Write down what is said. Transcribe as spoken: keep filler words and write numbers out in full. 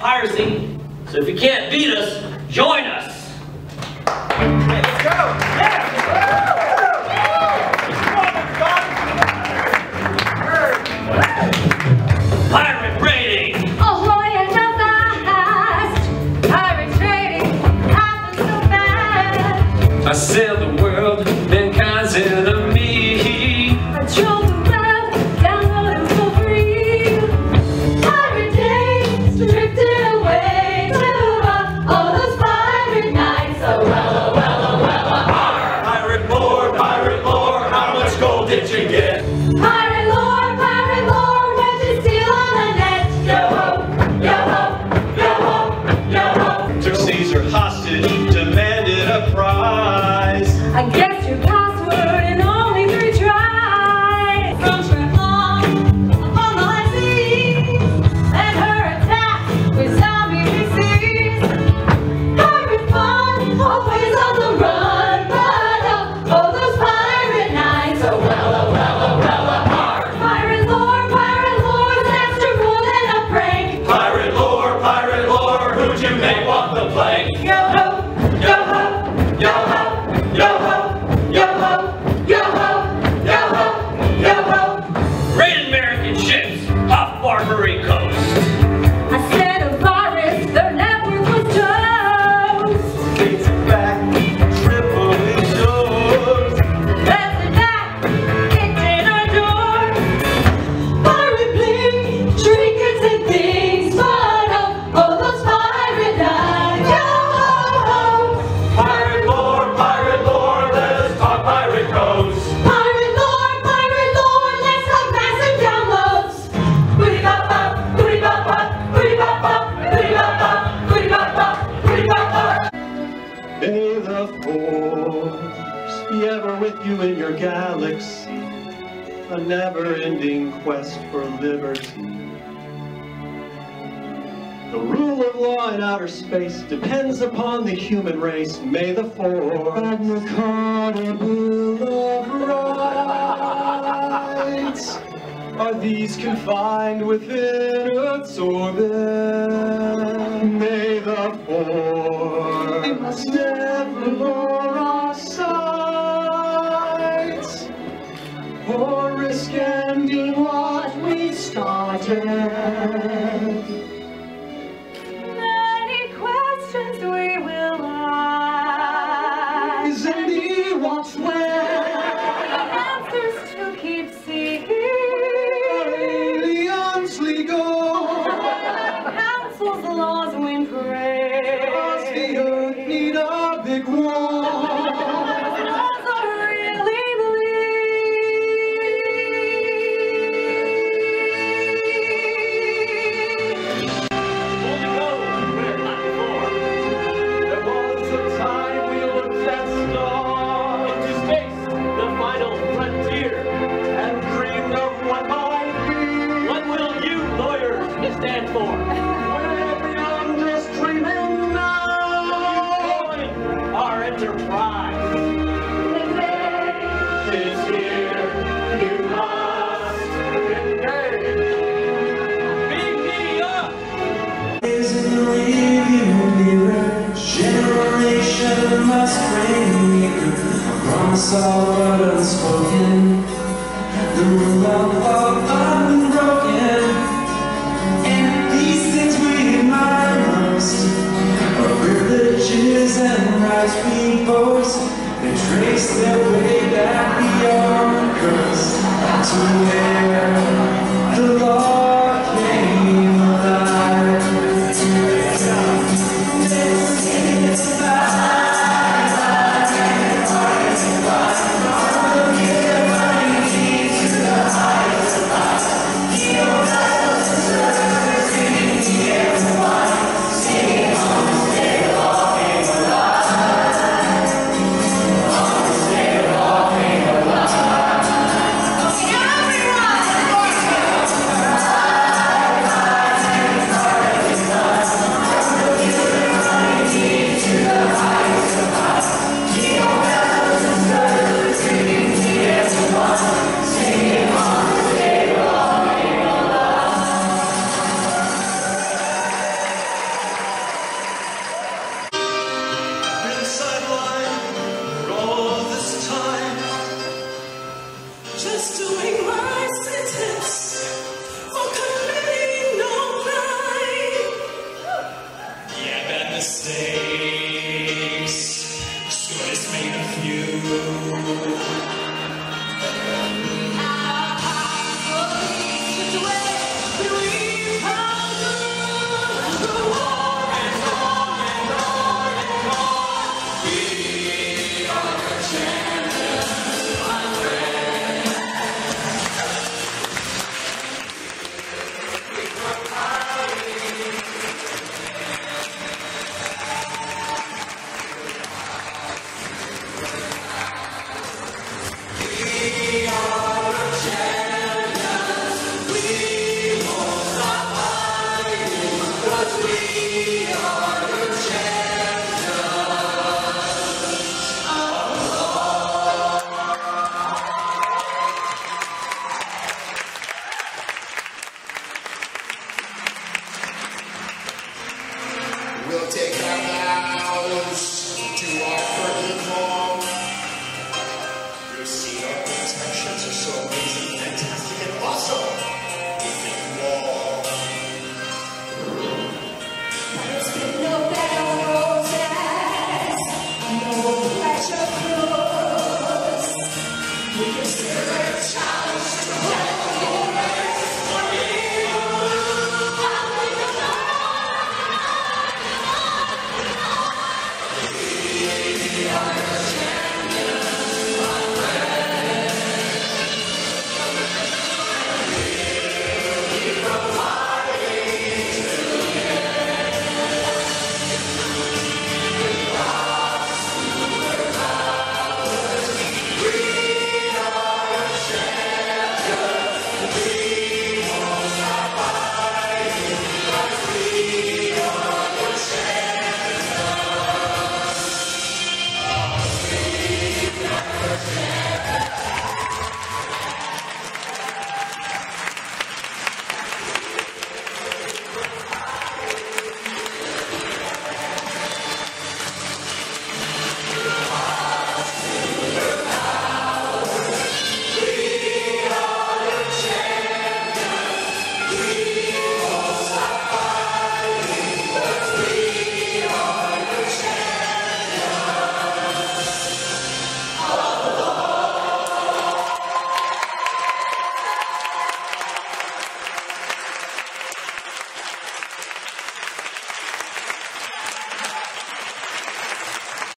piracy. So if you can't beat us, join us. Hey, let's go. Yeah. Pirate raiding. Ahoy and go fast. Pirate raiding happens so fast. I sailed the world, mankind's enemy. Patrol the web, download it for free. Pirate days, drifting away to uh, all those pirate nights. Oh well, oh well, oh well, oh arr. Pirate lore, pirate lore, how much gold did you get? Pirate lore, pirate lore, what'd you steal on the net? Yo ho, yo ho, yo ho, yo ho. Took Caesar hostage, demanded a prize. I guess your password in only three tries. From Trevon upon the high seas, and her attack with zombie P Cs. Pirate fun, always on the run, but oh, oh those pirate nights. Oh well, oh well, oh well, oh arr. Pirate lore, pirate lore, that's extra more than a prank. Pirate lore, pirate lore, who'd you make walk the plank? Yo ho, yo ho, yo ho, yo ho, yo ho, yo ho, yo ho, yo ho. Raid American ships off Barbary Coast. I said a virus, their network was toast. Gates are back, Tripoli shores. That's the back, kicked in our door. Pirate bling, trinkets and things, but oh, oh those pirate nights. Yo ho ho. Pirate lore, pirate lore, let us talk pirate codes. Pirate lore, pirate lore, let's have massive downloads. Booty bop bop, booty bop bop, booty bop bop, booty bop bop, booty bop bop, booty bop bop. May the force be ever with you in your galaxy, a never-ending quest for liberty. The rule of law in outer space depends upon the human race. May the force. Magna Carta, Bill of Rights. Are these confined within Earth's orbit? May the force never lower our sights, or risk ending what we started. Many questions we will ask. Is anyone's way? Answers to keep seeking. Aliens legal? Councils, laws we pray. Does the earth need a big wall? Laws are really Only go where not before. There was a time we looked at stars Into space, the final frontier. and dreamed of what might be. What will you lawyers stand for? We're beyond just dreaming now. Join our enterprise. It's here, you must engage. Beam me up. Is in the rearview mirror. Generation must bring near. A promise all but unspoken. The rule of law unbroken. And these things we admire most are privileges and rights we boast. They trace their way back beyond the coast to where the law came alive. It's about mistakes. Good is made of you. We